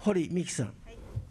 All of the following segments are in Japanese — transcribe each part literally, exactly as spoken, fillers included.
堀美樹さん、はい、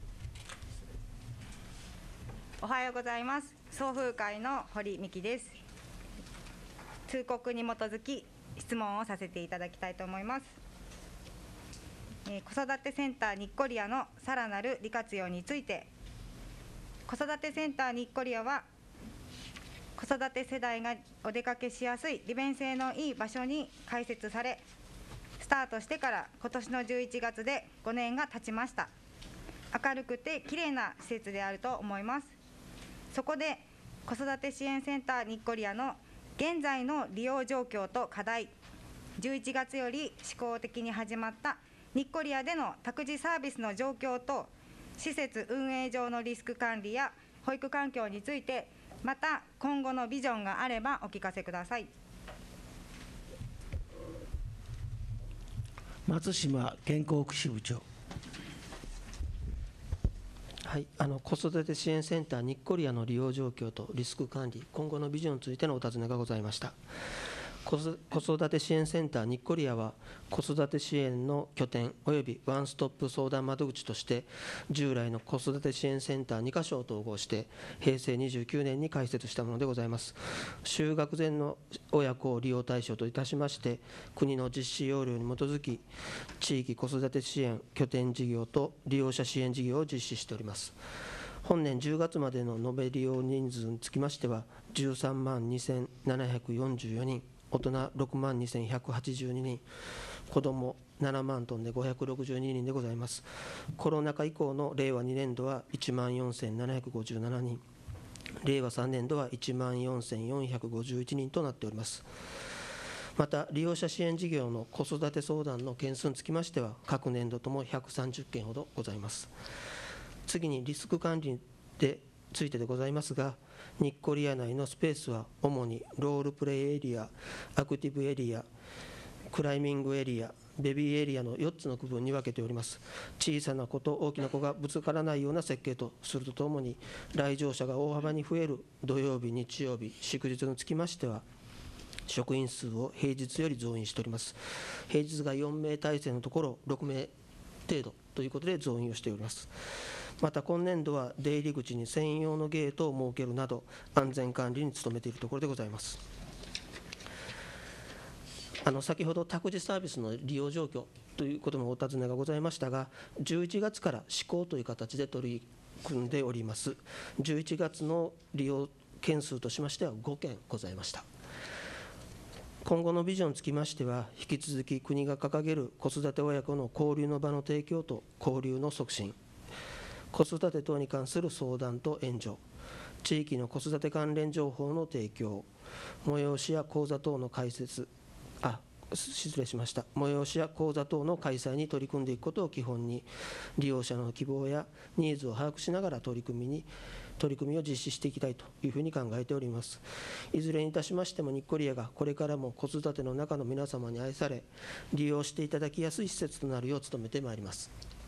おはようございます。送風会の堀美樹です。通告に基づき質問をさせていただきたいと思います。えー、子育てセンターにっこりあのさらなる利活用について。子育てセンターにっこりあは子育て世代がお出かけしやすい利便性のいい場所に開設され、スタートしてから今年のじゅういちがつでごねんが経ちました。明るくてきれいな施設であると思います。そこで子育て支援センターにっこりあの現在の利用状況と課題、じゅういちがつより試行的に始まったにっこりあでの託児サービスの状況と、施設運営上のリスク管理や保育環境について、また今後のビジョンがあればお聞かせください。 松島健康福祉部長。 はい、あの子育て支援センターにっこりあの利用状況とリスク管理、今後のビジョンについてのお尋ねがございました。子育て支援センターにっこりあは、子育て支援の拠点およびワンストップ相談窓口として、従来の子育て支援センターにかしょを統合して、へいせいにじゅうきゅうねんに開設したものでございます。就学前の親子を利用対象といたしまして、国の実施要領に基づき、地域子育て支援拠点事業と利用者支援事業を実施しております。本年じゅうがつまでの延べ利用人数につきましては、じゅうさんまんにせんななひゃくよんじゅうよにん、大人ろくまんにせんひゃくはちじゅうににん、子どもななまんトンでごひゃくろくじゅうににんでございます。コロナ禍以降のれいわにねんどはいちまんよんせんななひゃくごじゅうななにん、れいわさんねんどはいちまんよんせんよんひゃくごじゅういちにんとなっております。また、利用者支援事業の子育て相談の件数につきましては、各年度ともひゃくさんじゅっけんほどございます。次にリスク管理でついてでございますが、にっこりあ内のスペースは主にロールプレイエリア、アクティブエリア、クライミングエリア、ベビーエリアのよっつの区分に分けております。小さな子と大きな子がぶつからないような設計とするとともに、来場者が大幅に増える土曜日、日曜日、祝日につきましては、職員数を平日より増員しております。平日がよんめい体制のところ、ろくめい程度ということで増員をしております。また今年度は出入り口に専用のゲートを設けるなど、安全管理に努めているところでございます。あの先ほど託児サービスの利用状況ということもお尋ねがございましたが、じゅういちがつから試行という形で取り組んでおります。じゅういちがつの利用件数としましてはごけんございました。今後のビジョンにつきましては、引き続き国が掲げる子育て親子の交流の場の提供と交流の促進、子育て等に関する相談と援助、地域の子育て関連情報の提供、催しや講座等の開設、あ、失礼しました、催しや講座等の開催に取り組んでいくことを基本に、利用者の希望やニーズを把握しながら取り組みに、取り組みを実施していきたいというふうに考えております。いずれにいたしましても、にっこりあがこれからも子育ての中の皆様に愛され、利用していただきやすい施設となるよう努めてまいります。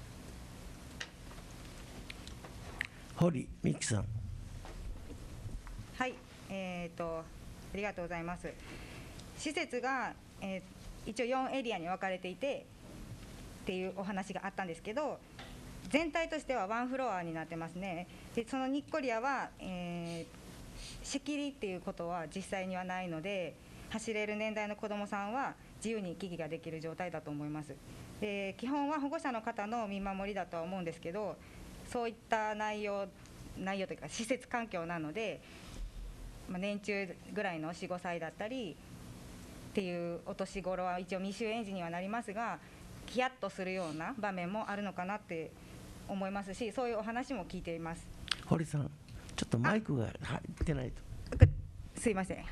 堀美樹さん。 はい、えーと、ありがとうございます。施設が、えー、一応よんエリアに分かれていてっていうお話があったんですけど、全体としてはワンフロアになってますね。でそのにっこりあは、えー、仕切りっていうことは実際にはないので、走れる年代の子どもさんは自由に行き来ができる状態だと思います。で基本は保護者の方の見守りだとは思うんですけど、そういった内容内容というか施設環境なので、まあ、年中ぐらいのよん、ごさいだったりっていうお年頃は一応未就園児にはなりますが、ヒヤッとするような場面もあるのかなって思いますし、そういうお話も聞いています。 堀さん、ちょっとマイクが入ってないと。 すいません、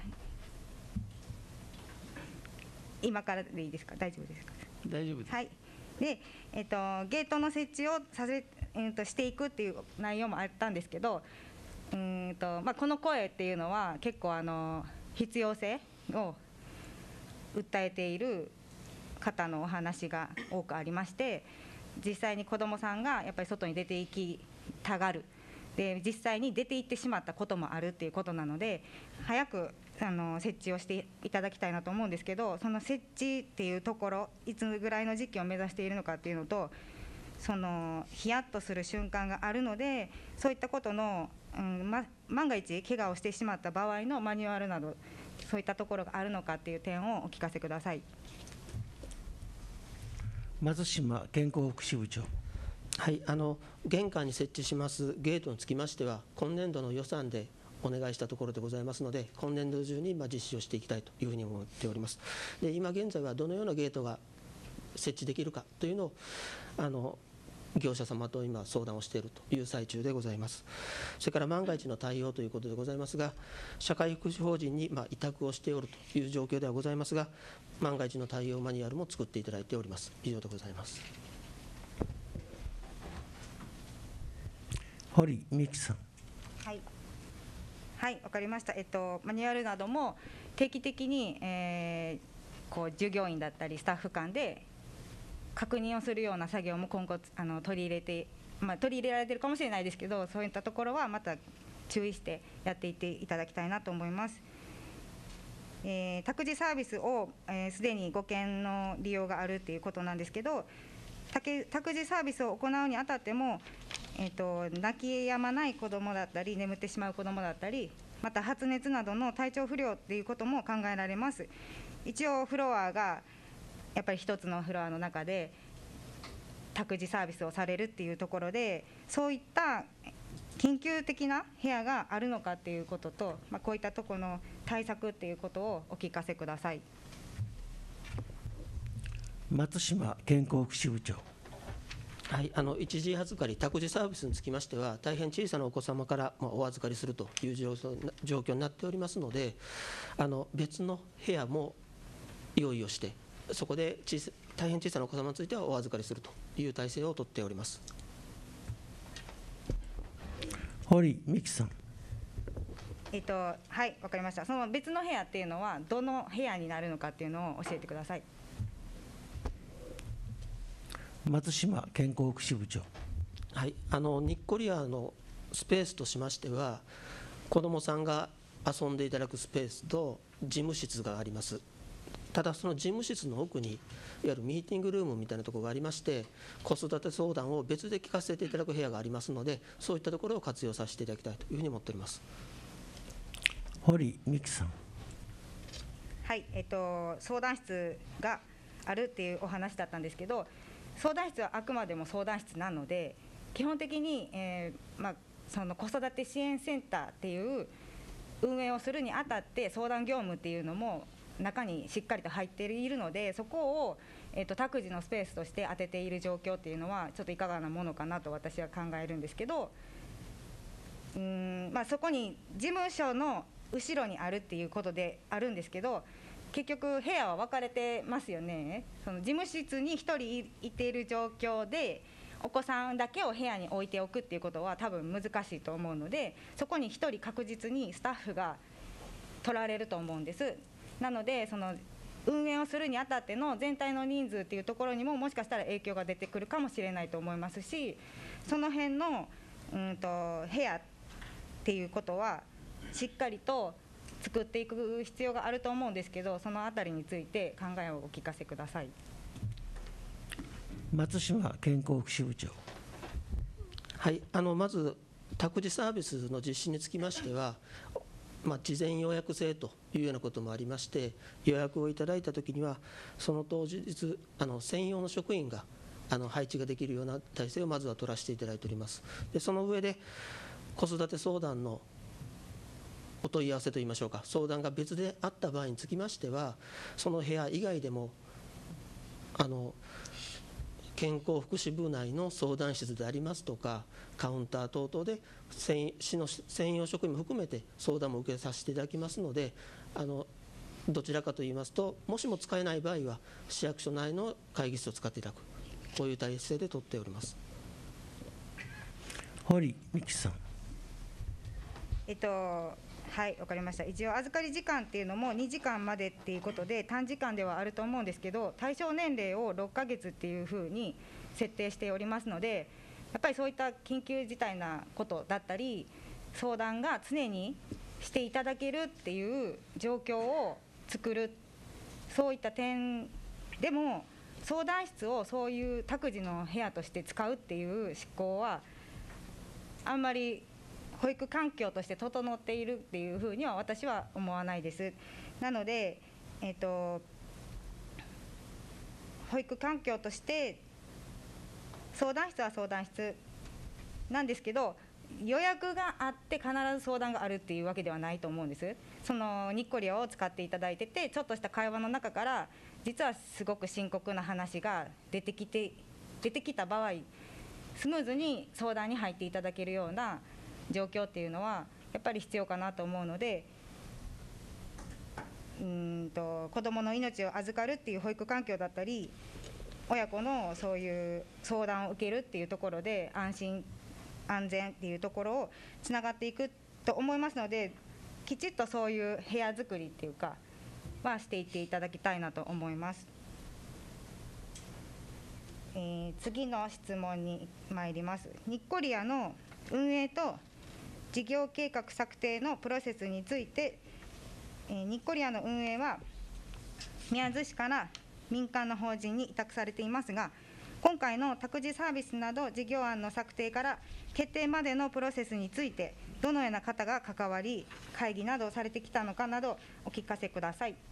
今からでいいですか？大丈夫ですか？ 大丈夫です。 はい。で、えっと、ゲートの設置をさせ、えー、としていくっていう内容もあったんですけど、うんと、まあ、この声っていうのは結構あの必要性を訴えている方のお話が多くありまして、実際に子どもさんがやっぱり外に出て行きたがる、で実際に出て行ってしまったこともあるっていうことなので、早くあの設置をしていただきたいなと思うんですけど、その設置っていうところ、いつぐらいの時期を目指しているのかっていうのと、 そのヒヤッとする瞬間があるので、そういったことの、うんま、万が一怪我をしてしまった場合のマニュアルなど、そういったところがあるのかっていう点をお聞かせください。 松島健康福祉部長。 はい、あの玄関に設置しますゲートにつきましては、今年度の予算でお願いしたところでございますので、今年度中にまあ実施をしていきたいというふうに思っております。で、今現在はどのようなゲートが設置できるかというのをあの業者様と今相談をしているという最中でございます。それから万が一の対応ということでございますが、社会福祉法人にまあ委託をしておるという状況ではございますが、万が一の対応マニュアルも作っていただいております。以上でございます。 堀美樹さん。 はい、はい、わかりました。えっとマニュアルなども定期的に、えー、こう従業員だったりスタッフ間で確認をするような作業も今後あの取り入れて、まあ、取り入れられているかもしれないですけど、そういったところはまた注意してやっていっていただきたいなと思います。えー、託児サービスをすで、えー、にご件の利用があるということなんですけど、託児サービスを行うにあたっても、えー、と泣き止まない子どもだったり眠ってしまう子どもだったり、また発熱などの体調不良ということも考えられます。一応フロアがやっぱり一つのフロアの中で託児サービスをされるっていうところで、そういった緊急的な部屋があるのかっていうことと、まあ、こういったところの対策っていうことをお聞かせください。 松島健康福祉部長。 はい、あの一時預かり、託児サービスにつきましては、大変小さなお子様からまあお預かりするという状況になっておりますので、あの別の部屋も用意をして、そこで小さ大変小さなお子様についてはお預かりするという体制を取っております。 堀美樹さん。 えっとはい、わかりました。その別の部屋っていうのはどの部屋になるのかっていうのを教えてください。 松島健康福祉部長。 はい、あのニッコリアのスペースとしましては、子どもさんが遊んでいただくスペースと事務室があります。ただその事務室の奥にいわゆるミーティングルームみたいなところがありまして、子育て相談を別で聞かせていただく部屋がありますので、そういったところを活用させていただきたいというふうに思っております。 堀美樹さん。 はい、えっと相談室があるっていうお話だったんですけど、相談室はあくまでも相談室なので、基本的に、えーまあ、その子育て支援センターっていう運営をするにあたって相談業務っていうのも中にしっかりと入っているので、そこを、えーと、託児のスペースとして当てている状況っていうのはちょっといかがなものかなと私は考えるんですけど、うーん、まあ、そこに事務所の後ろにあるっていうことであるんですけど、結局部屋は分かれてますよね。その事務室にひとりいている状況でお子さんだけを部屋に置いておくっていうことは多分難しいと思うので、そこにひとり確実にスタッフが取られると思うんです。なのでその運営をするにあたっての全体の人数っていうところにももしかしたら影響が出てくるかもしれないと思いますし、その辺のうんと部屋っていうことはしっかりと作っていく必要があると思うんですけど、そのあたりについて考えをお聞かせください。 松島健康福祉部長。 はい、あのまず託児サービスの実施につきましては、まあ、事前予約制というようなこともありまして、予約をいただいたときにはその当日あの専用の職員があの配置ができるような体制をまずは取らせていただいております。でその上で子育て相談のお問い合わせといいましょうか、相談が別であった場合につきましては、その部屋以外でもあの健康福祉部内の相談室でありますとか、カウンター等々で市の専用職員も含めて相談も受けさせていただきますので、あのどちらかといいますと、もしも使えない場合は市役所内の会議室を使っていただく、こういう体制で取っております。 堀美樹さん。 えっとはい、わかりました。一応預かり時間っていうのもにじかんまでっていうことで短時間ではあると思うんですけど、対象年齢をろっかげつっていうふうに設定しておりますので、やっぱりそういった緊急事態なことだったり相談が常にしていただけるっていう状況を作る、そういった点でも相談室をそういう託児の部屋として使うっていう思考はあんまり保育環境として整っているっていうふうには私は思わないです。なので、えーと、保育環境として相談室は相談室なんですけど、予約があって必ず相談があるっていうわけではないと思うんです。そのニッコリアを使っていただいてて、ちょっとした会話の中から実はすごく深刻な話が出てきて出てきた場合、スムーズに相談に入っていただけるような状況っていうのはやっぱり必要かなと思うので、うーんと子どもの命を預かるっていう保育環境だったり、親子のそういう相談を受けるっていうところで安心安全っていうところをつながっていくと思いますので、きちっとそういう部屋作りっていうかはしていっていただきたいなと思います。えー、次の質問に参ります。ニッコリアの運営と事業計画策定のプロセスについて、えー、ニッコリアの運営は宮津市から民間の法人に委託されていますが、今回の託児サービスなど事業案の策定から決定までのプロセスについて、どのような方が関わり、会議などをされてきたのかなどお聞かせください。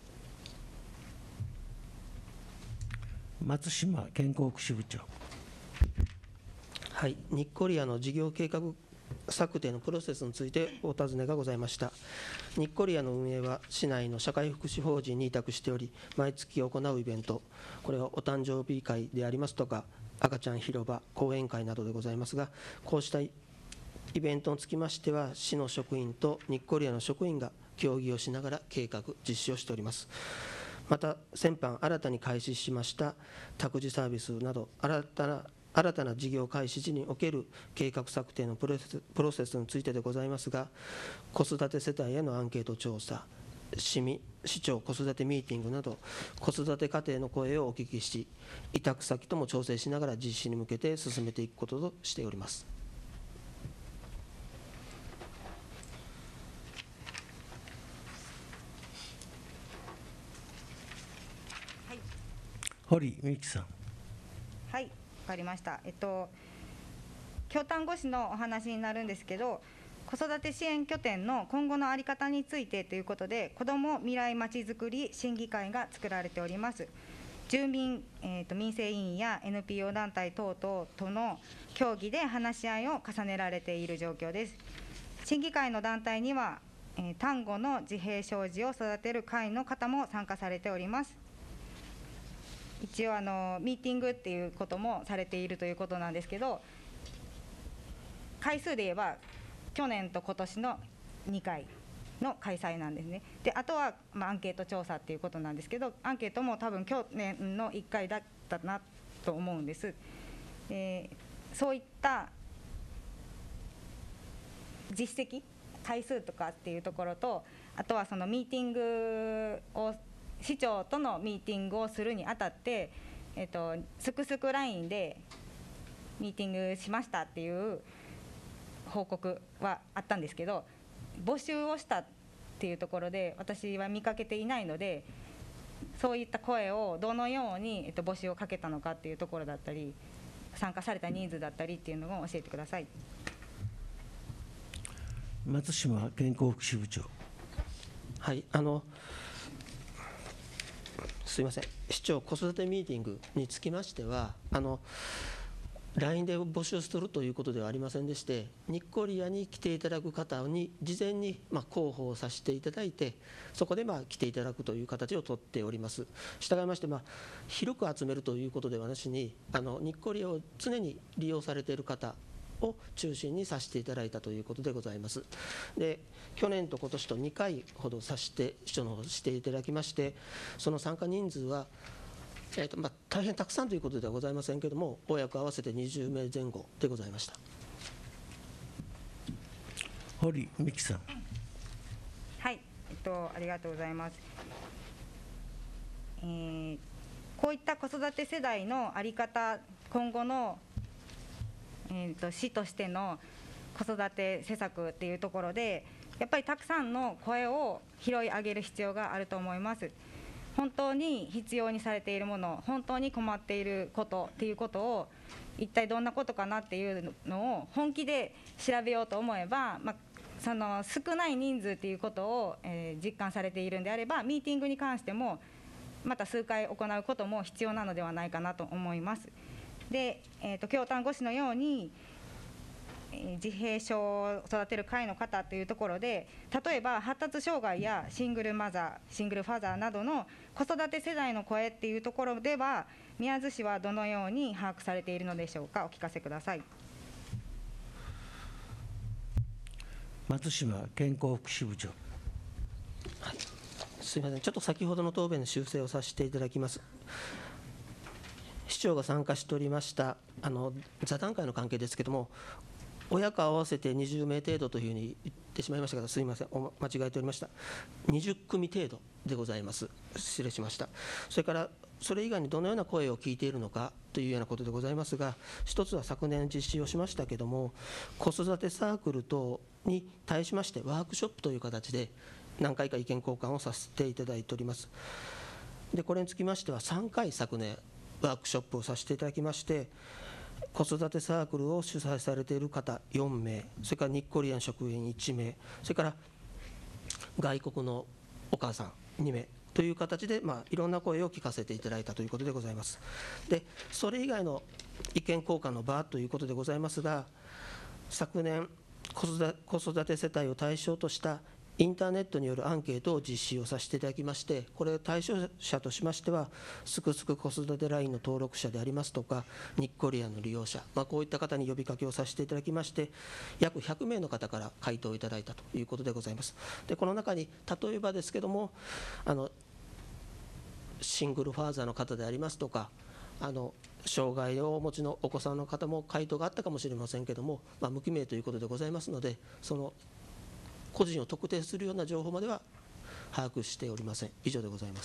松島健康福祉部長。 はい、ニッコリアの事業計画策定のプロセスについてお尋ねがございました。ニッコリアの運営は市内の社会福祉法人に委託しており、毎月行うイベント、これはお誕生日会でありますとか、赤ちゃん広場、講演会などでございますが、こうしたイベントにつきましては、市の職員とニッコリアの職員が協議をしながら計画、実施をしております。また、先般新たに開始しました託児サービスなど、新たな新たな事業開始時における計画策定のプロセス、プロセスについてでございますが、子育て世帯へのアンケート調査、市民市長子育てミーティングなど、子育て家庭の声をお聞きし、委託先とも調整しながら実施に向けて進めていくこととしております。 はい、 堀美樹さん。 はい、わかりました。えっと京丹後市のお話になるんですけど、子育て支援拠点の今後の在り方についてということで、子ども未来まちづくり審議会が作られております。住民、えーと、民生委員や エヌピーオー 団体等々との協議で話し合いを重ねられている状況です。審議会の団体には、えー、丹後の自閉症児を育てる会の方も参加されております。一応あのミーティングっていうこともされているということなんですけど、回数で言えば去年と今年のにかいの開催なんですね。であとは、まあ、アンケート調査っていうことなんですけど、アンケートも多分去年のいっかいだったなと思うんです。えー、そういった実績、回数とかっていうところと、あとはそのミーティングを市長とのミーティングをするにあたって、えっと、すくすくラインでミーティングしましたっていう報告はあったんですけど、募集をしたっていうところで私は見かけていないので、そういった声をどのように、えっと、募集をかけたのかっていうところだったり、参加された人数だったりっていうのを教えてください。 松島健康福祉部長。 はい、あのすいません、市長子育てミーティングにつきましては、あの ライン で募集するということではありませんでして、ニッコリアに来ていただく方に事前にまあ広報させていただいて、そこでまあ来ていただくという形をとっております。したがいまして、まあ広く集めるということではなしに、あのニッコリアを常に利用されている方を中心にさせていただいたということでございます。で、去年と今年とにかいほどさして、市長の方していただきまして、その参加人数は、えーとまあ、大変たくさんということではございませんけれども、親子合わせてにじゅうめいぜん後でございました。 堀美樹さん。 はい、えっと、ありがとうございます。えー、こういった子育て世代の在り方、今後のえー、と市としての子育て施策っていうところで、やっぱりたくさんの声を拾い上げる必要があると思います。 本当に必要にされているもの、本当に困っていることっていうことを、一体どんなことかなっていうのを本気で調べようと思えば、まあ、その少ない人数っていうことを、えー、実感されているんであれば、ミーティングに関してもまた数回行うことも必要なのではないかなと思います。で、えーと、京丹後市のように自閉症を育てる会の方というところで、例えば発達障害やシングルマザー、シングルファザーなどの子育て世代の声っていうところでは、宮津市はどのように把握されているのでしょうか。お聞かせください。 松島健康福祉部長。 はい、すみません、ちょっと先ほどの答弁の修正をさせていただきます。市長が参加しておりましたあの座談会の関係ですけれども、親子合わせてにじゅうめい程度というふうに言ってしまいましたが、すみません、お間違えておりました。にじゅっくみ程度でございます。失礼しました。それからそれ以外にどのような声を聞いているのかというようなことでございますが、一つは昨年実施をしましたけれども、子育てサークル等に対しましてワークショップという形で何回か意見交換をさせていただいております。でこれにつきましてはさんかい昨年ワークショップをさせていただきまして、子育てサークルを主催されている方よんめい、それからニッコリアン職員いちめい、それから外国のお母さんにめいという形で、まあ、いろんな声を聞かせていただいたということでございます。でそれ以外の意見交換の場ということでございますが、昨年子育て世帯を対象としたインターネットによるアンケートを実施をさせていただきまして、これ対象者としましては、すくすく子育てラインの登録者でありますとか、ニッコリアンの利用者、まあ、こういった方に呼びかけをさせていただきまして、約ひゃくめいの方から回答をいただいたということでございます。でこの中に例えばですけども、あのシングルファーザーの方でありますとか、あの障害をお持ちのお子さんの方も回答があったかもしれませんけども、まあ、無記名ということでございますので、その個人を特定するような情報までは把握しておりません。以上でございます。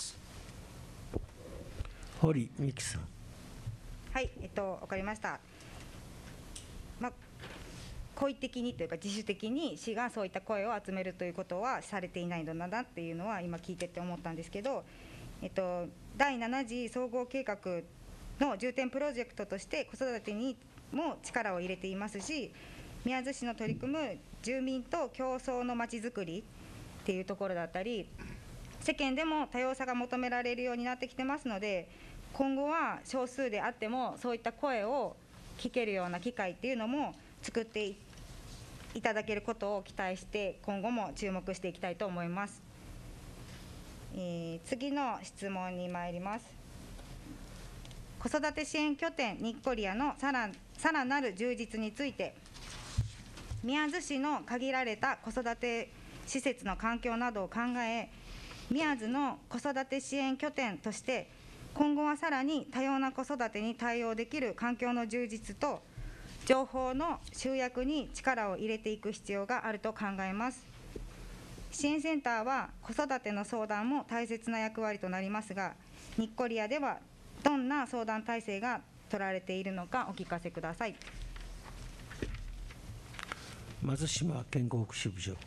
堀美樹さん。 はい、えっと、分かりました。まあ、故意的にというか、自主的に市がそういった声を集めるということはされていないのだなっていうのは、今聞いてて思ったんですけど、えっと、だいなな次総合計画の重点プロジェクトとして、子育てにも力を入れていますし、宮津市の取り組む住民と競争のまちづくりっていうところだったり、世間でも多様さが求められるようになってきてますので、今後は少数であってもそういった声を聞けるような機会っていうのも作っていただけることを期待して、今後も注目していきたいと思います。えー、次の質問に参ります。子育て支援拠点ニッコリアのさら、さらなる充実について、宮津市の限られた子育て施設の環境などを考え、宮津の子育て支援拠点として今後はさらに多様な子育てに対応できる環境の充実と情報の集約に力を入れていく必要があると考えます。支援センターは子育ての相談も大切な役割となりますが、ニッコリアではどんな相談体制が取られているのかお聞かせください。 松島健康福祉部長。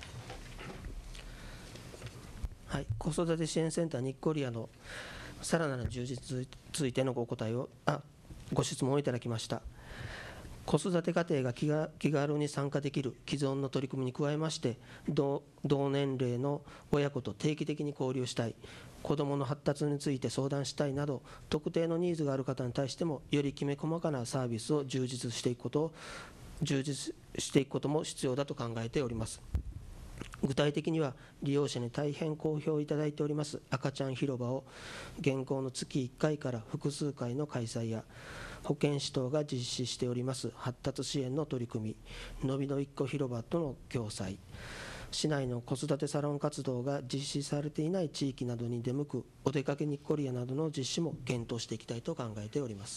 はい、子育て支援センターニッコリアのさらなる充実についてのご答えをあご質問をいただきました。子育て家庭が気が気軽に参加できる既存の取り組みに加えまして、同同年齢の親子と定期的に交流したい、子どもの発達について相談したいなど、特定のニーズがある方に対してもよりきめ細かなサービスを充実していくことを充実していくことも必要だと考えております。具体的には、利用者に大変好評いただいております赤ちゃん広場を現行の月いっかいから複数回の開催や、保健師等が実施しております発達支援の取り組み、のびのいっこ広場との共催、市内の子育てサロン活動が実施されていない地域などに出向くお出かけニッコリアなどの実施も検討していきたいと考えております。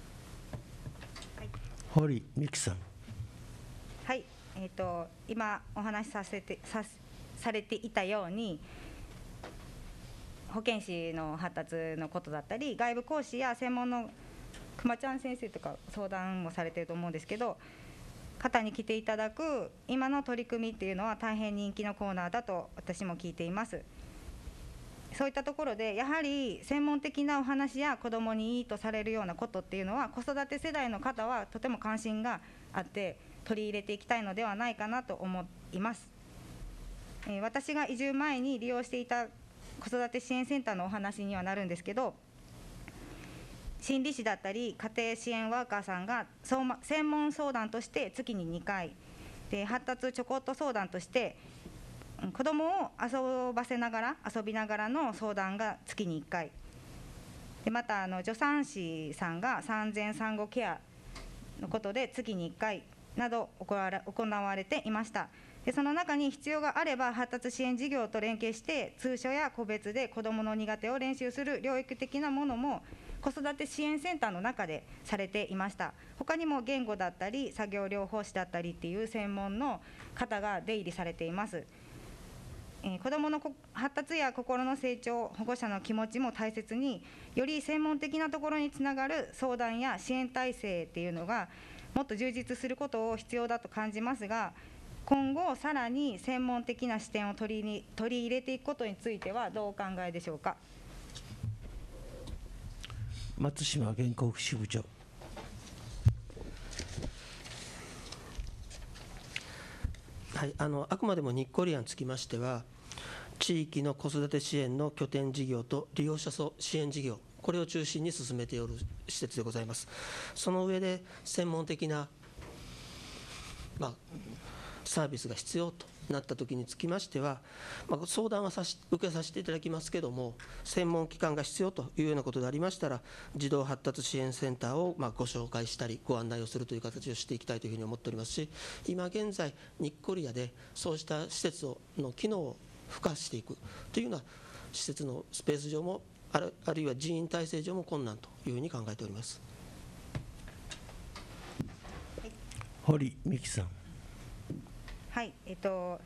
堀美樹さん。 はい、えーと、今お話しさせて さ, されていたように、保健師の発達のことだったり、外部講師や専門のくまちゃん先生とか相談もされていると思うんですけど、方に来ていただく今の取り組みっていうのは大変人気のコーナーだと私も聞いています。 そういったところでやはり専門的なお話や子どもにいいとされるようなことっていうのは子育て世代の方はとても関心があって取り入れていきたいのではないかなと思います。えー、私が移住前に利用していた子育て支援センターのお話にはなるんですけど、心理師だったり家庭支援ワーカーさんが専門相談として月ににかいで、発達ちょこっと相談として子どもを遊ばせながら遊びながらの相談が月にいっかいで、またあの助産師さんが産前産後ケアのことで月にいっかいなど行われていました。でその中に必要があれば発達支援事業と連携して通所や個別で子どもの苦手を練習する療育的なものも子育て支援センターの中でされていました。他にも言語だったり作業療法士だったりっていう専門の方が出入りされています。えー、子どもの発達や心の成長、保護者の気持ちも大切に、より専門的なところにつながる相談や支援体制っていうのがもっと充実することを必要だと感じますが、今後さらに専門的な視点を取りに取り入れていくことについてはどうお考えでしょうか。 松島原告支部長。 はい、あのあくまでもニッコリアにつきましては、地域の子育て支援の拠点事業と利用者支援事業、これを中心に進めておる施設でございます。その上で専門的な、まあ、サービスが必要となったときにつきましては、まあ、相談はさし受けさせていただきますけれども、専門機関が必要というようなことでありましたら、児童発達支援センターをまあご紹介したり、ご案内をするという形をしていきたいというふうに思っておりますし、今現在、ニッコリアでそうした施設の機能を付加していくというような施設のスペース上も、ある、あるいは人員体制上も困難というふうに考えております。 堀美樹さん。 はい、えっと、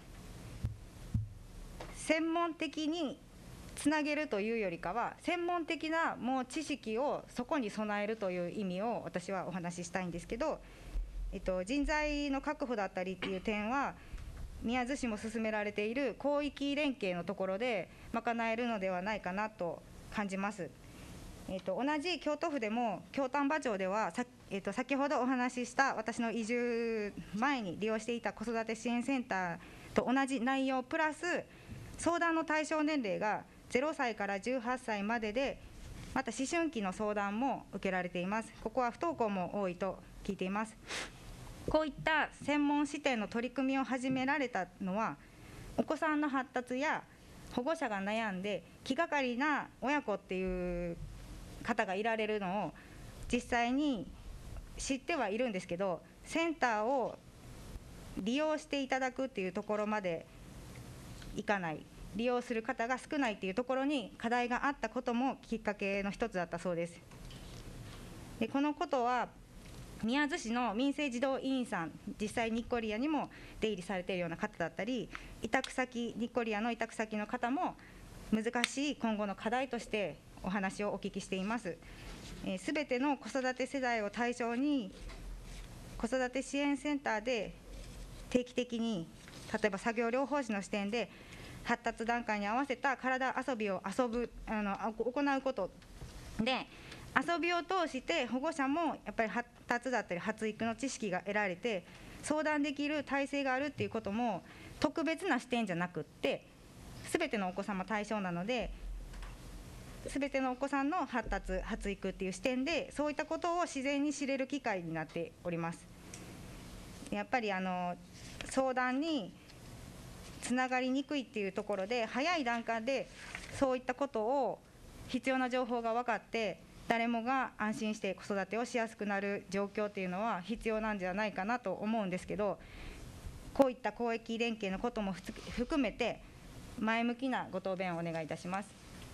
専門的につなげるというよりかは、専門的なもう知識をそこに備えるという意味を私はお話ししたいんですけど、えっと、人材の確保だったりっていう点は、宮津市も進められている広域連携のところで賄えるのではないかなと感じます。えっと、同じ京都府でも京丹波町ではさ、えっと、先ほどお話しした私の移住前に利用していた子育て支援センターと同じ内容プラス相談の対象年齢がゼロさいからじゅうはっさいまでで、また思春期の相談も受けられています。ここは不登校も多いと聞いています。こういった専門視点の取り組みを始められたのは、お子さんの発達や保護者が悩んで気がかりな親子っていう方がいられるのを実際に知ってはいるんですけど、センターを利用していただくっていうところまでいかない、利用する方が少ないっていうところに課題があったこともきっかけの一つだったそうです。でこのことは宮津市の民生児童委員さん、実際ニッコリアにも出入りされているような方だったり、委託先ニッコリアの委託先の方も難しい今後の課題としてお話をお聞きしています。すべての子育て世代を対象に子育て支援センターで定期的に、例えば作業療法士の視点で発達段階に合わせた体遊びを遊ぶあの行うことで、遊びを通して保護者もやっぱり発達だったり発育の知識が得られて相談できる体制があるっていうことも特別な視点じゃなくって、すべてのお子様対象なので、すべてのお子さんの発達発育っていう視点でそういったことを自然に知れる機会になっております。やっぱりあの相談につながりにくいっていうところで、早い段階でそういったことを必要な情報が分かって誰もが安心して子育てをしやすくなる状況っていうのは必要なんじゃないかなと思うんですけど、こういった広域連携のことも含めて前向きなご答弁をお願いいたします。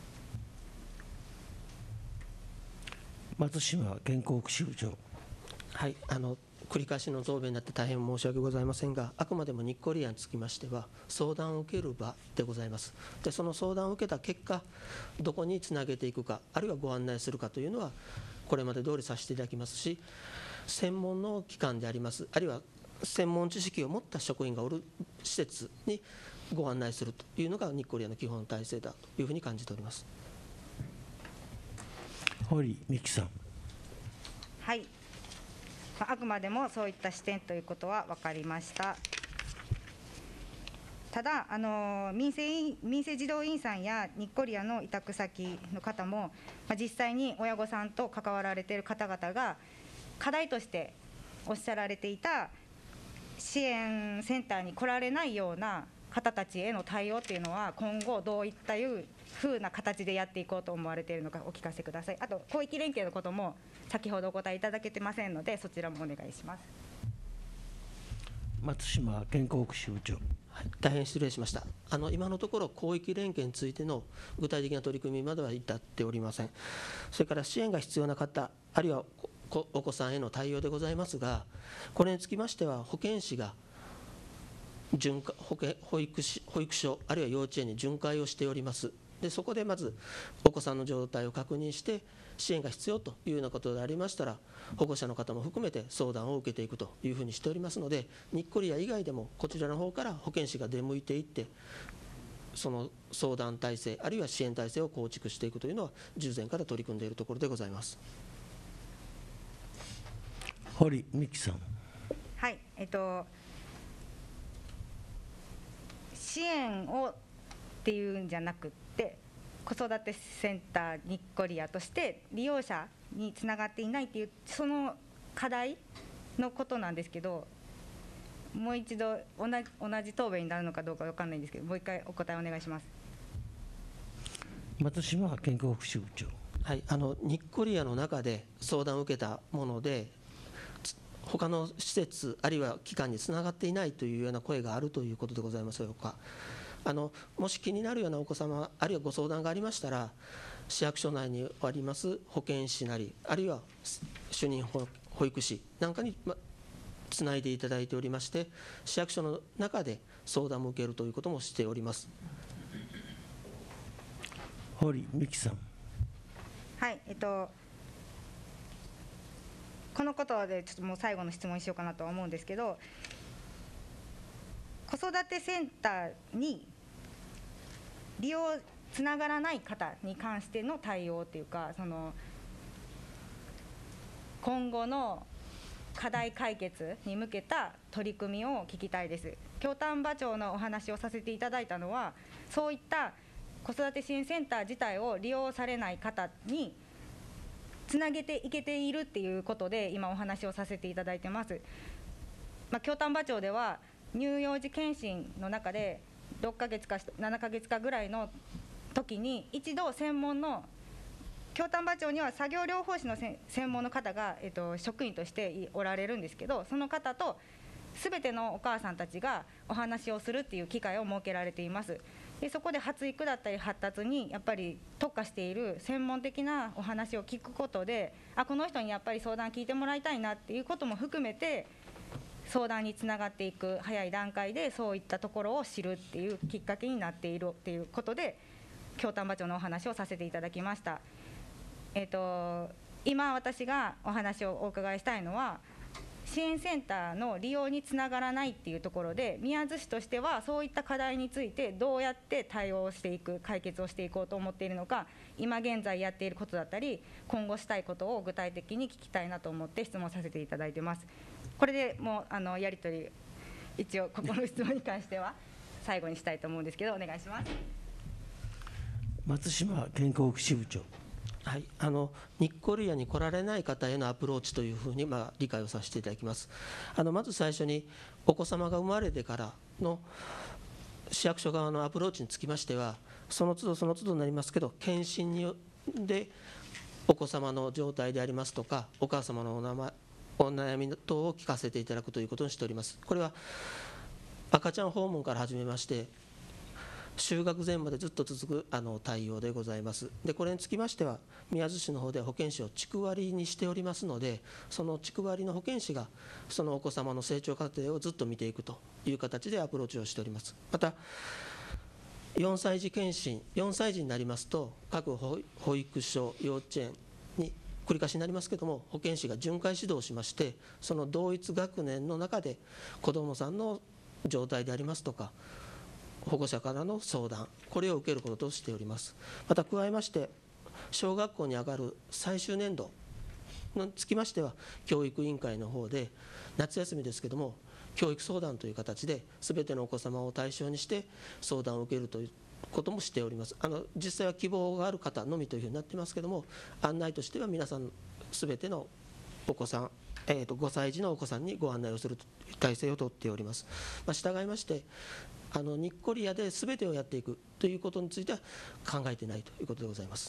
松島原告支部長。 はい、あの繰り返しの答弁になって大変申し訳ございませんが、あくまでもニッコリアにつきましては相談を受ける場でございます。でその相談を受けた結果、どこにつなげていくか、あるいはご案内するかというのはこれまで通りさせていただきますし、専門の機関であります、あるいは専門知識を持った職員がおる施設にご案内するというのが日光リアの基本体制だというふうに感じております。 堀美樹さん。 はい、まあ、あくまでもそういった視点ということは分かりました。ただ、あの民生委員民生児童委員さんや日光リアの委託先の方も、まあ、実際に親御さんと関わられている方々が課題としておっしゃられていた支援センターに来られないような方たちへの対応っていうのは、今後どういったいう風な形でやっていこうと思われているのかお聞かせください。あと広域連携のことも先ほどお答えいただけてませんので、そちらもお願いします。 松島健康福祉部長。 はい、大変失礼しました。あの今のところ広域連携についての具体的な取り組みまでは至っておりません。それから支援が必要な方、あるいはお子さんへの対応でございますが、これにつきましては保健師が巡回保健保育士保育所あるいは幼稚園に巡回をしております。でそこでまずお子さんの状態を確認して支援が必要というようなことでありましたら、保護者の方も含めて相談を受けていくというふうにしておりますので、日光リア以外でもこちらの方から保健師が出向いていって、その相談体制あるいは支援体制を構築していくというのは従前から取り組んでいるところでございます。 堀美樹さん。 はい、えっと支援をっていうんじゃなくって、子育てセンター日光リアとして利用者につながっていないっていうその課題のことなんですけど、もう一度同じ同じ答弁になるのかどうか分かんないんですけど、もう一回お答えお願いします。 松島健康福祉部長。 はい、あの日光リアの中で相談を受けたもので、他の施設あるいは機関につながっていないというような声があるということでございますでしょうか。あのもし気になるようなお子様あるいはご相談がありましたら、市役所内にあります保健師なりあるいは主任保育士なんかにつないでいただいておりまして、市役所の中で相談も受けるということもしております。 堀美樹さん。 はい、えっとこのことでちょっともう最後の質問しようかなとは思うんですけど、子育てセンターに利用つながらない方に関しての対応というか、その今後の課題解決に向けた取り組みを聞きたいです。京丹波町のお話をさせていただいたのは、そういった子育て支援センター自体を利用されない方につなげていけているっていうことで今お話をさせていただいてます。まあ、京丹波町では乳幼児検診の中でろっかげつかななかげつかぐらいの時に一度専門の京丹波町には作業療法士の専門の方が、えっと、職員としておられるんですけど、その方と全てのお母さんたちがお話をするっていう機会を設けられています。でそこで発育だったり発達にやっぱり特化している専門的なお話を聞くことで、あこの人にやっぱり相談聞いてもらいたいなっていうことも含めて相談につながっていく、早い段階でそういったところを知るっていうきっかけになっているっていうことで京丹波町のお話をさせていただきました。えーと、今私がお話をお伺いしたいのは、支援センターの利用につながらないっていうところで、宮津市としてはそういった課題についてどうやって対応していく、解決をしていこうと思っているのか、今現在やっていることだったり今後したいことを具体的に聞きたいなと思って質問させていただいてます。これでもうあのやり取り、一応ここの質問に関しては最後にしたいと思うんですけど、お願いします。 松島健康福祉部長。 はい、あの日光リアに来られない方へのアプローチというふうに、まあ、理解をさせていただきます。あのまず最初にお子様が生まれてからの市役所側のアプローチにつきましては、その都度その都度になりますけど、検診によってお子様の状態でありますとか、お母様のお名前お悩み等を聞かせていただくということにしております。これは赤ちゃん訪問から始めまして、就学前までずっと続くあの対応でございます。でこれにつきましては、宮津市の方では保健師を地区割りにしておりますので、その地区割りの保健師がそのお子様の成長過程をずっと見ていくという形でアプローチをしております。またよんさい児検診、よんさい児になりますと各保育所、幼稚園に繰り返しになりますけれども、保健師が巡回指導しまして、その同一学年の中で子どもさんの状態でありますとか、 保護者からの相談、これを受けることとしております。また加えまして、小学校に上がる最終年度につきましては、教育委員会の方で、夏休みですけれども、教育相談という形で、すべてのお子様を対象にして相談を受けるということもしております。あの実際は希望がある方のみというふうになってますけれども、案内としては皆さん、すべてのお子さん、えー、とごさい児のお子さんにご案内をする体制をとっております。まあ、従いまして、あのニッコリアで全てをやっていくということについては考えていないということでございます。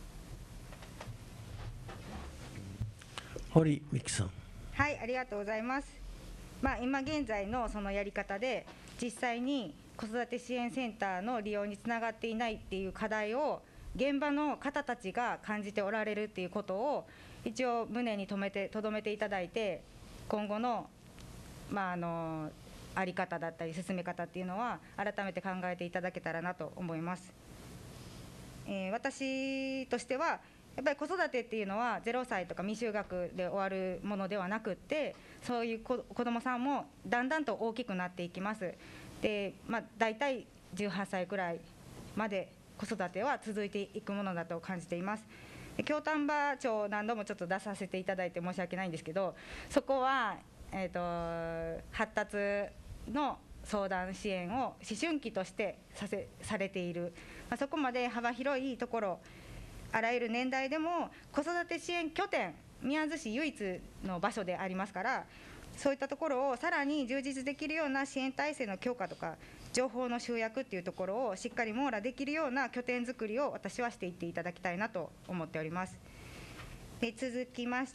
堀美樹さん。 はい、ありがとうございます。まあ、今現在のそのやり方で、実際に子育て支援センターの利用につながっていないっていう課題を現場の方たちが感じておられるっていうことを一応胸に留めて留めていただいて、今後のまああのあり方だったり進め方っていうのは改めて考えていただけたらなと思います。えー、私としてはやっぱり子育てっていうのはゼロさいとか未就学で終わるものではなくって、そういう子どもさんもだんだんと大きくなっていきます。で、まあ、大体じゅうはっさいくらいまで子育ては続いていくものだと感じています。京丹波町、何度もちょっと出させていただいて申し訳ないんですけど、そこは、えーと、発達の相談支援を思春期としてさせされている、まあ、そこまで幅広いところ、あらゆる年代でも子育て支援拠点、宮津市唯一の場所でありますから、そういったところをさらに充実できるような支援体制の強化とか、情報の集約っていうところをしっかり網羅できるような拠点づくりを私はしていっていただきたいなと思っております。で、続きまして、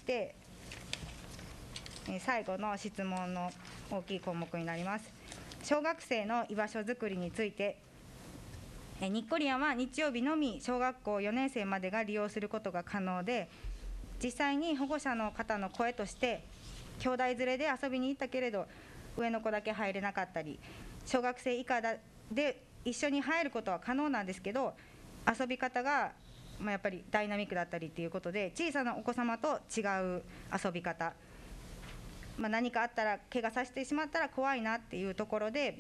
最後の質問の大きい項目になります。小学生の居場所づくりについて、ニッコリアは日曜日のみ小学校よねんせいまでが利用することが可能で、実際に保護者の方の声として、兄弟連れで遊びに行ったけれど上の子だけ入れなかったり、小学生以下で一緒に入ることは可能なんですけど、遊び方がまあやっぱりダイナミックだったりということで、小さなお子様と違う遊び方、まあ、何かあったら怪我させてしまったら怖いなっていうところで、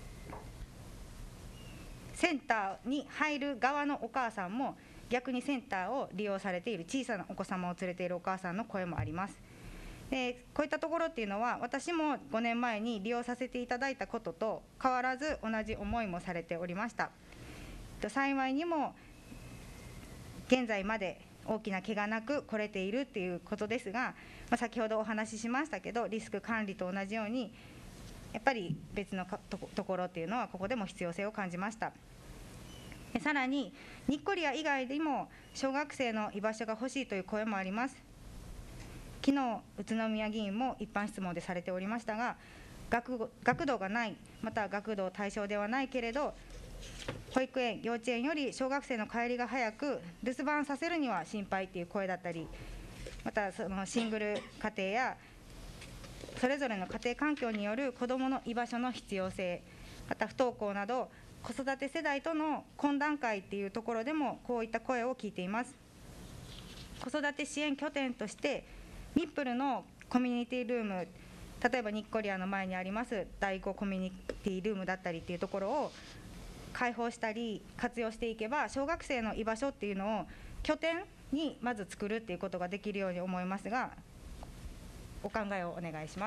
センターに入る側のお母さんも逆にセンターを利用されている小さなお子様を連れているお母さんの声もあります。で、こういったところっていうのは私もごねんまえに利用させていただいたことと変わらず同じ思いもされておりました。幸いにも現在まで大きな怪我なく来れているっていうことですが、まあ、先ほどお話ししましたけど、リスク管理と同じようにやっぱり別のところっていうのはここでも必要性を感じました。さらにニッコリア以外でも小学生の居場所が欲しいという声もあります。昨日宇都宮議員も一般質問でされておりましたが、 学, 学童がない、または学童対象ではないけれど保育園、幼稚園より小学生の帰りが早く留守番させるには心配という声だったり、またそのシングル家庭やそれぞれの家庭環境による子どもの居場所の必要性、また不登校など子育て世代との懇談会っていうところでもこういった声を聞いています。子育て支援拠点としてミップルのコミュニティルーム、例えばニッコリアの前にあります第五コミュニティルームだったりっていうところを開放したり活用していけば、小学生の居場所っていうのを拠点にまず作るっていうことができるように思いますが、お考えをお願いします。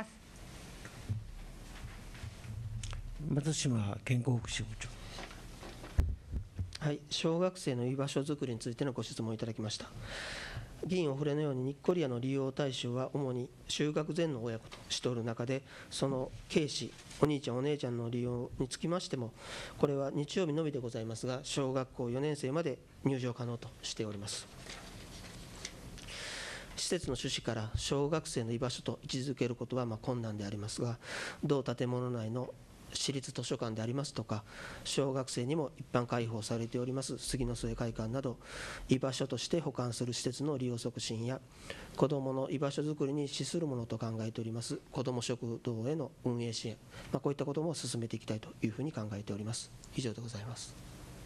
松島健康福祉部長。 はい、小学生の居場所づくりについてのご質問いただきました。議員お触れのようにニッコリアの利用対象は主に就学前の親子としておる中で、その軽視、お兄ちゃんお姉ちゃんの利用につきましても、これは日曜日のみでございますが、小学校よねんせいまで入場可能としております。施設の趣旨から小学生の居場所と位置づけることはまあ困難でありますが、同建物内の私立図書館でありますとか、小学生にも一般開放されております杉の末会館など、居場所として保管する施設の利用促進や、子どもの居場所づくりに資するものと考えております子ども食堂への運営支援、まあ、こういったことも進めていきたいというふうに考えております。以上でございます。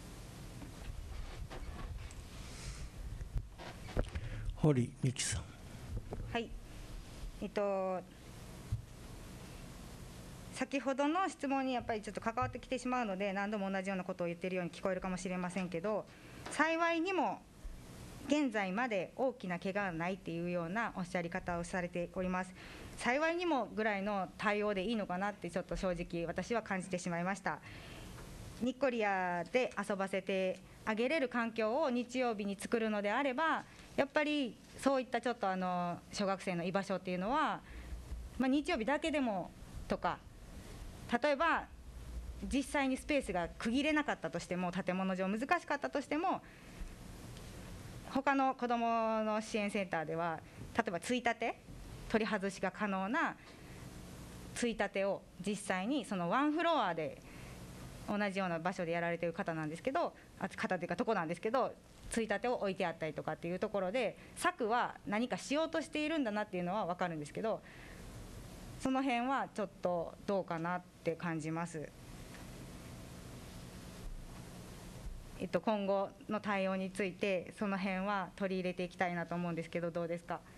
堀美樹さん。 はい、えっと先ほどの質問にやっぱりちょっと関わってきてしまうので、何度も同じようなことを言っているように聞こえるかもしれませんけど、幸いにも現在まで大きな怪我がないっていうようなおっしゃり方をされております。幸いにもぐらいの対応でいいのかなってちょっと正直私は感じてしまいました。ニッコリアで遊ばせてあげれる環境を日曜日に作るのであれば、やっぱりそういったちょっとあの小学生の居場所っていうのは、まあ、日曜日だけでもとか、例えば実際にスペースが区切れなかったとしても、建物上難しかったとしても、他の子どもの支援センターでは例えばついたて取り外しが可能なついたてを実際にそのワンフロアで同じような場所でやられている方なんですけど、あ方というかとこなんですけど、ついたてを置いてあったりとかっていうところで、策は何かしようとしているんだなっていうのは分かるんですけど、その辺はちょっとどうかなって感じます。えっと、今後の対応についてその辺は取り入れていきたいなと思うんですけど、どうですか。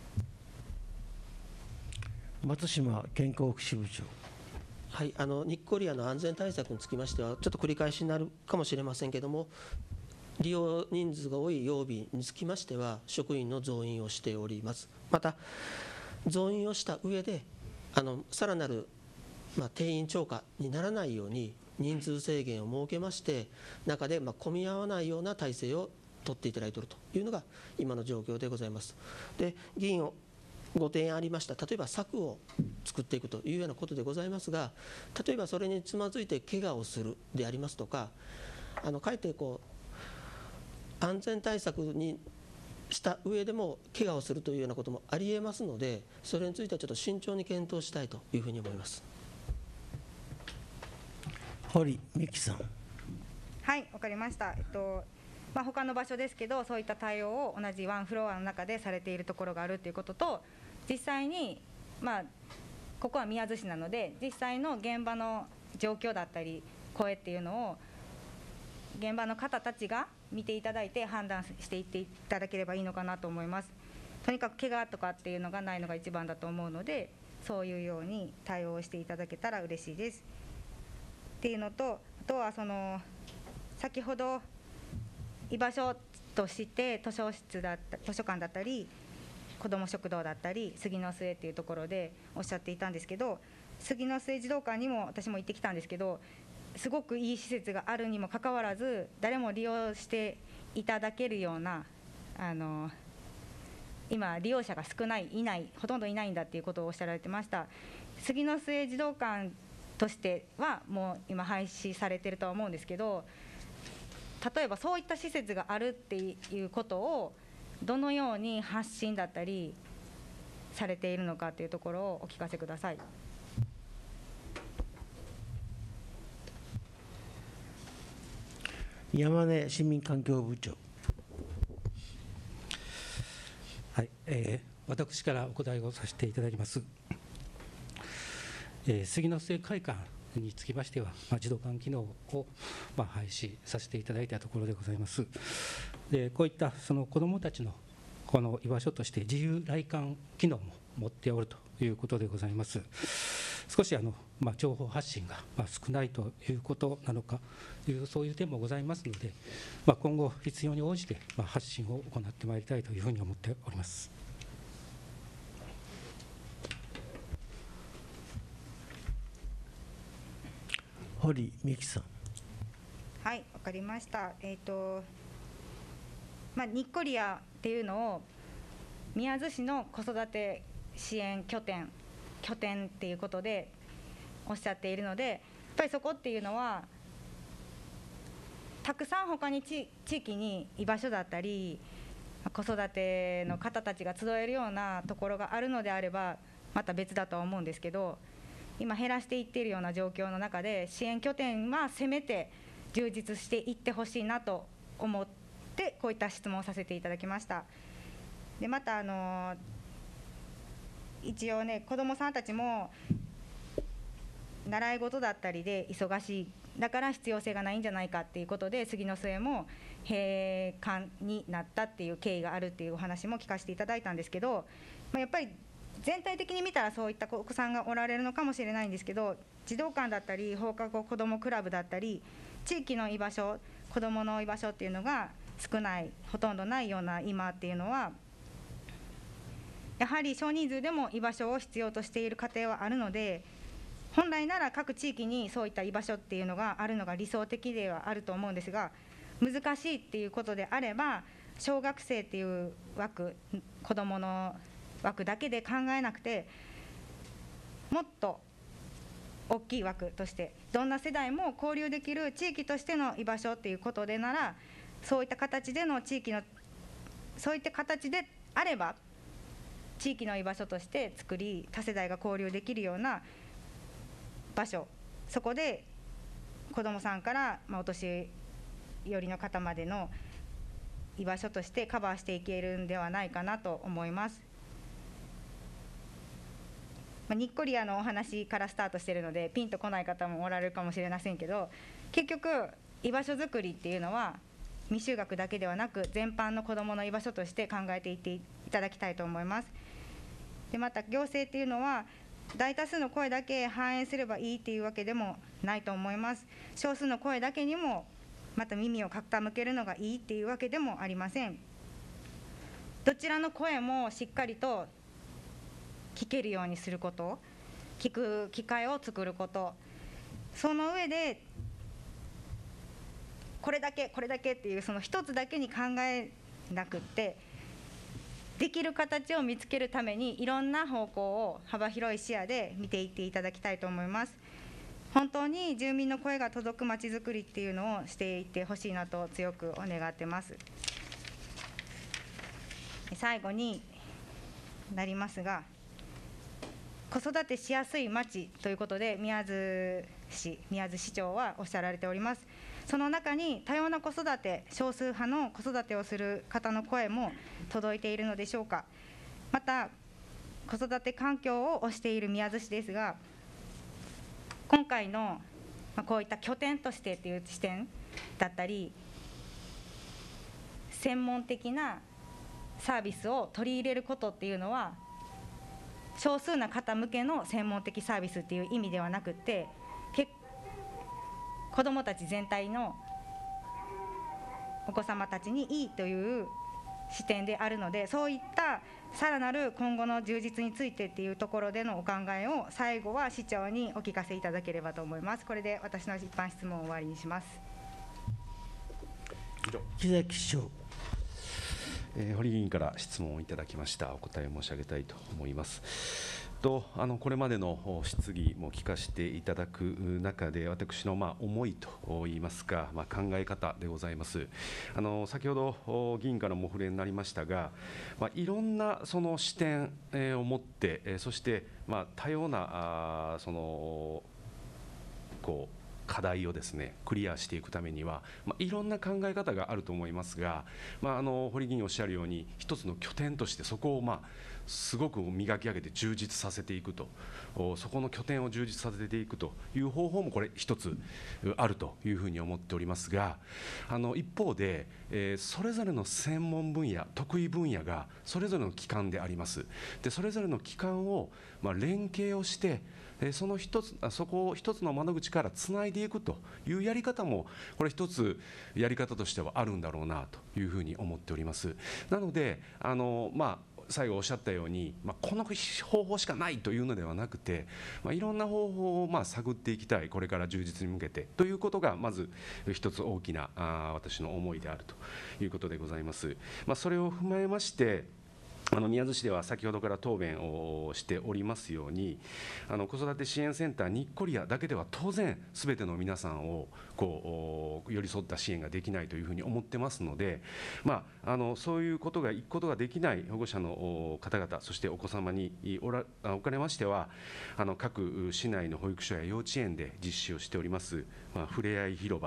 松島健康福祉部長。 はい、あのニッコリアの安全対策につきましては、ちょっと繰り返しになるかもしれませんけれども、利用人数が多い曜日につきましては、職員の増員をしております。また、増員をした上で、あのさらなる、まあ、定員超過にならないように、人数制限を設けまして、中でまあ混み合わないような体制を取っていただいているというのが今の状況でございます。で、議員をご提案ありました、例えば策を作っていくというようなことでございますが、例えばそれにつまずいて怪我をするでありますとか、あのかえってこう安全対策にした上でも怪我をするというようなこともありえますので、それについてはちょっと慎重に検討したいというふうに思います。 堀美樹さん。 はい、わかりました。えっとまあ、他の場所ですけど、そういった対応を同じワンフロアの中でされているところがあるということと、実際に、まあ、ここは宮津市なので、実際の現場の状況だったり声っていうのを現場の方たちが見ていただいて判断していっていただければいいのかなと思います。とにかく怪我とかっていうのがないのが一番だと思うので、そういうように対応していただけたら嬉しいですっていうのと、あとはその先ほど居場所として図書室だった図書館だったり子ども食堂だったり杉の末っていうところでおっしゃっていたんですけど、杉の末児童館にも私も行ってきたんですけど、すごくいい施設があるにもかかわらず、誰も利用していただけるような、あの今利用者が少ないいないほとんどいないんだっていうことをおっしゃられてました。杉の末児童館としてはもう今廃止されてるとは思うんですけど、例えばそういった施設があるっていうことをどのように発信だったりされているのかというところをお聞かせください。 山根市民環境部長。 はい、えー、私からお答えをさせていただきます。えー、杉の末会館につきましては、まあ、児童館機能を、まあ、廃止させていただいたところでございます。でこういったその子どもたちのこの居場所として自由来館機能も持っておるということでございます。少しあの、まあ、情報発信が、まあ、少ないということなのかというそういう点もございますので、まあ、今後必要に応じて、まあ、発信を行ってまいりたいというふうに思っております。 堀美樹さん。 はい、わかりました。えっと、まあ、ニッコリアっていうのを宮津市の子育て支援拠点、拠点っていうことでおっしゃっているので、やっぱりそこっていうのは、たくさん他に地域に居場所だったり、子育ての方たちが集えるようなところがあるのであれば、また別だとは思うんですけど、今減らしていっているような状況の中で、支援拠点はせめて充実していってほしいなと思って、こういった質問をさせていただきました。でまたあの一応ね、子どもさんたちも習い事だったりで忙しい、だから必要性がないんじゃないかっていうことで、杉の末も閉館になったっていう経緯があるっていうお話も聞かせていただいたんですけど、まあ、やっぱり全体的に見たらそういったお子さんがおられるのかもしれないんですけど、児童館だったり放課後子どもクラブだったり地域の居場所、子どもの居場所っていうのが少ない、ほとんどないような今っていうのは、やはり少人数でも居場所を必要としている家庭はあるので、本来なら各地域にそういった居場所っていうのがあるのが理想的ではあると思うんですが、難しいっていうことであれば、小学生っていう枠、子どもの枠だけで考えなくて、もっと大きい枠として、どんな世代も交流できる地域としての居場所っていうことでなら、そういった形での地域の、そういった形であれば、地域の居場所として作り、多世代が交流できるような場所、そこで子どもさんから、まあ、お年寄りの方までの居場所としてカバーしていけるんではないかなと思います。まあ、にっこりやのお話からスタートしているのでピンとこない方もおられるかもしれませんけど、結局居場所づくりっていうのは未就学だけではなく全般の子どもの居場所として考えていっていただきたいと思います。でまた行政っていうのは大多数の声だけ反映すればいいっていうわけでもないと思います。少数の声だけにもまた耳を傾けるのがいいっていうわけでもありません。どちらの声もしっかりと聞けるようにすること、聞く機会を作ること、その上でこれだけこれだけっていうその一つだけに考えなくって、できる形を見つけるためにいろんな方向を幅広い視野で見ていっていただきたいと思います。本当に住民の声が届くまちづくりっていうのをしていってほしいなと強く願ってます。最後になりますが、子育てしやすい町ということで宮津市、宮津市長はおっしゃられております。その中に多様な子育て、少数派の子育てをする方の声も届いているのでしょうか。また子育て環境を推している宮津市ですが、今回のこういった拠点としてという視点だったり、専門的なサービスを取り入れることっていうのは少数な方向けの専門的サービスっていう意味ではなくって、子どもたち全体のお子様たちにいいという視点であるので、そういったさらなる今後の充実についてっていうところでのお考えを最後は市長にお聞かせいただければと思います。これで私の一般質問を終わりにします。 木崎市長。 えー、堀議員から質問をいただきました。お答え申し上げたいと思います。とあのこれまでの質疑も聞かせていただく中で、私のまあ思いといいますか、まあ、考え方でございます。あの先ほど議員からもお触れになりましたが、まあ、いろんなその視点を持って、そしてまあ多様なあそのこう課題をですねクリアしていくためには、まあ、いろんな考え方があると思いますが、まあ、あの堀議員おっしゃるように一つの拠点としてそこをまあすごく磨き上げて充実させていくと、そこの拠点を充実させていくという方法もこれ一つあるというふうに思っておりますが、あの一方で、えー、それぞれの専門分野得意分野がそれぞれの機関であります。でそれぞれの機関をまあ連携をしてその一つ、そこを一つの窓口からつないでいくというやり方も、これ一つやり方としてはあるんだろうなというふうに思っております。なので、あのまあ最後おっしゃったように、まあ、この方法しかないというのではなくて、まあ、いろんな方法をまあ探っていきたい、これから充実に向けてということがまず一つ大きなあ私の思いであるということでございます。まあ、それを踏まえまして、あの宮津市では先ほどから答弁をしておりますように、あの子育て支援センターにっこりやだけでは当然すべての皆さんをこう寄り添った支援ができないというふうに思ってますので、まあ、あのそういうことがいくことができない保護者の方々、そしてお子様におらおかれましては、あの各市内の保育所や幼稚園で実施をしております、まあ、ふれあい広場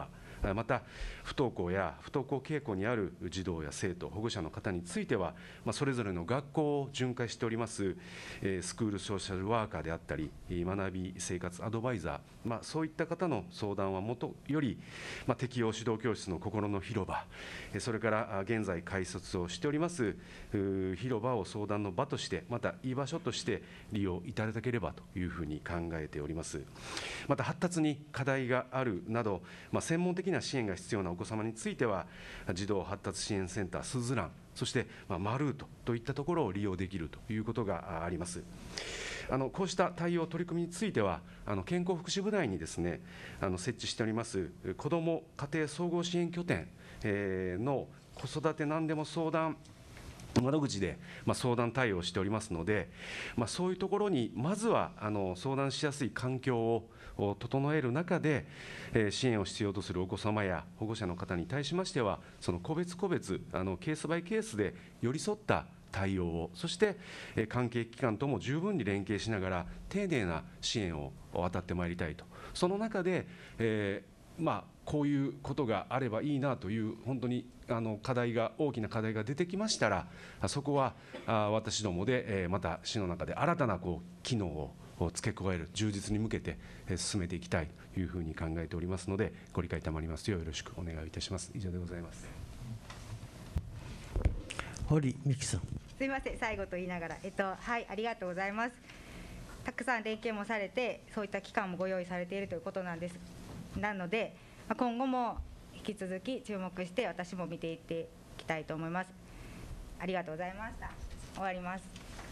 また不登校や不登校傾向にある児童や生徒、保護者の方については、まあ、それぞれの学校を巡回しております、えー、スクールソーシャルワーカーであったり、学び生活アドバイザー、まあ、そういった方の相談はもとより、まあ、適応指導教室の心の広場、それから現在開設をしております広場を相談の場として、また居場所として利用いただければというふうに考えております。また発達に課題があるなど、まあ、専門的な支援が必要なお子様については、児童発達支援センターすずらん、そして、まあ、マルートといったところを利用できるということがあります。あのこうした対応、取り組みについては、あの健康福祉部内にですね、あの設置しております子ども家庭総合支援拠点、えー、の子育てなんでも相談窓口で、まあ、相談対応しておりますので、まあ、そういうところにまずはあの相談しやすい環境を整える中で、えー、支援を必要とするお子様や保護者の方に対しましては、その個別個別あのケースバイケースで寄り添った対応を、そして、えー、関係機関とも十分に連携しながら丁寧な支援を渡ってまいりたいと。その中で、えーまあ、こういうことがあればいいなという、本当にあの課題が、大きな課題が出てきましたら、そこはあ私どもで、えー、また市の中で新たなこう機能を付け加える、充実に向けて進めていきたいというふうに考えておりますので、ご理解賜りますようよろしくお願いいたします。以上でございます。 堀美樹さん。 すみません、最後と言いながら、えっと、はい、ありがとうございます。たくさん連携もされて、そういった期間もご用意されているということなんです。なので、今後も引き続き注目して、私も見ていっていきたいと思います。ありがとうございました。終わります。